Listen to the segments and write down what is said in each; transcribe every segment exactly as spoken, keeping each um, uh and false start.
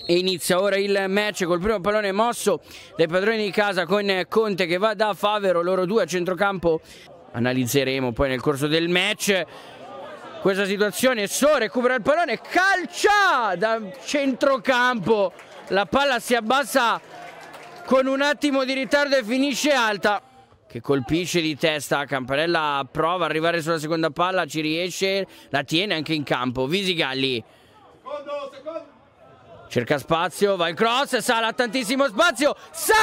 E inizia ora il match col primo pallone mosso dai padroni di casa con Conte che va da Favero, loro due a centrocampo. Analizzeremo poi nel corso del match questa situazione. So recupera il pallone, calcia da centrocampo, la palla si abbassa con un attimo di ritardo e finisce alta, che colpisce di testa. Campanella prova ad arrivare sulla seconda palla, ci riesce, la tiene anche in campo. Visigalli cerca spazio, va il cross, Sala ha tantissimo spazio,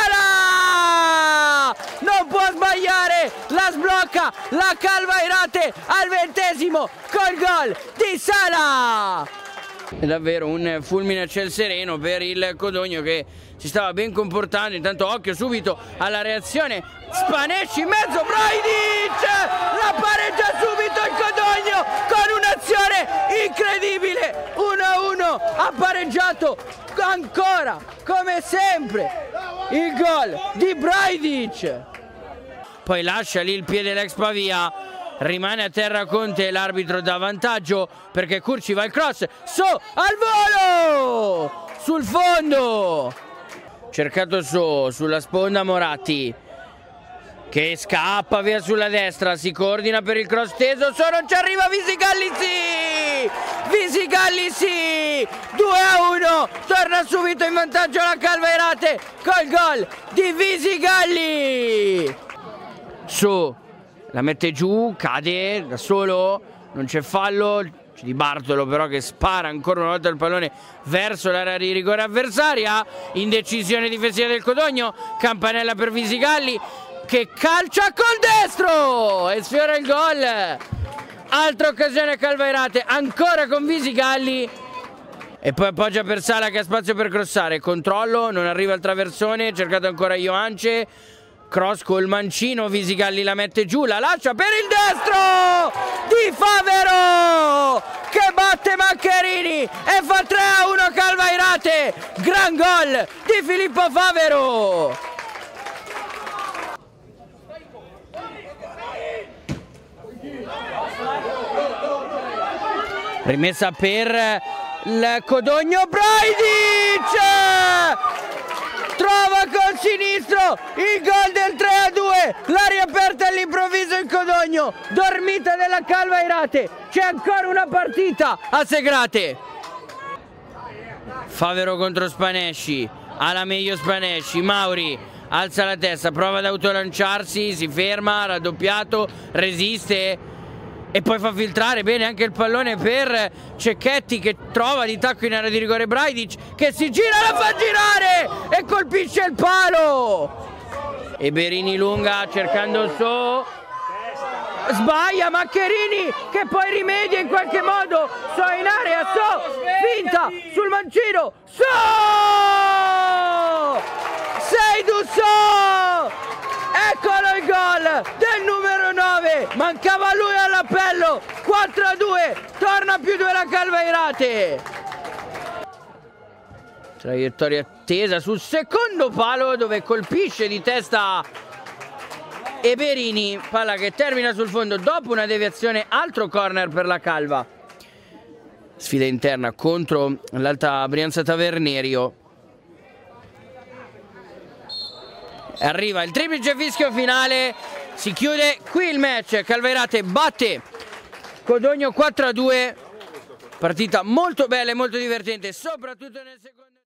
Sala non può sbagliare, la sblocca la Calvairate al ventesimo col gol di Sala. È davvero un fulmine a ciel sereno per il Codogno, che si stava ben comportando. Intanto occhio subito alla reazione, Spanesci in mezzo, Brajdic la pareggia subito il Codogno con un'azione incredibile. Uno a uno ha pareggiato ancora come sempre il gol di Brajdic. Poi lascia lì il piede l'ex Pavia, rimane a terra Conte, l'arbitro dà vantaggio perché Curci va il cross, So al volo sul fondo, cercato So sulla sponda, Moratti che scappa via sulla destra, si coordina per il cross teso, So non ci arriva, Visigalli sì, Visigalli sì, due a uno, torna subito in vantaggio la Calvairate col gol di Visigalli. So la mette giù, cade da solo, non c'è fallo, c'è Di Bartolo però che spara ancora una volta il pallone verso l'area di rigore avversaria. Indecisione difensiva del Codogno, Campanella per Visigalli che calcia col destro e sfiora il gol. Altra occasione a Calvairate, ancora con Visigalli, e poi appoggia per Sala che ha spazio per crossare, controllo, non arriva al traversone, cercato ancora Ioance, cross col mancino, Visigalli la mette giù, la lascia per il destro di Favero che batte Maccherini e fa tre a uno Calvairate. Gran gol di Filippo Favero. Rimessa per il Codogno, Brajdic trova col sinistro il gol del tre a due, l'ha riaperta all'improvviso il Codogno, dormita della Calvairate, c'è ancora una partita a Segrate. Favero contro Spanesci, ha la meglio Spanesci, Mauri alza la testa, prova ad autolanciarsi, si ferma, raddoppiato, resiste e poi fa filtrare bene anche il pallone per Cecchetti che trova di tacco in area di rigore Brajdic che si gira, la fa girare e colpisce il palo. E Berini lunga cercando So, sbaglia Maccherini che poi rimedia in qualche modo, So in area, So finta sul mancino, So Seydou So, eccolo il gol del numero nove, mancava lui all'appello. Quattro a due, torna più due la Calvairate. Traiettoria attesa sul secondo palo dove colpisce di testa Eberini, palla che termina sul fondo dopo una deviazione, altro corner per la Calva. Sfida interna contro l'Alta Brianza Tavernerio. Arriva il triplice fischio finale, si chiude qui il match. Calvairate batte Codogno quattro a due, partita molto bella e molto divertente, soprattutto nel secondo.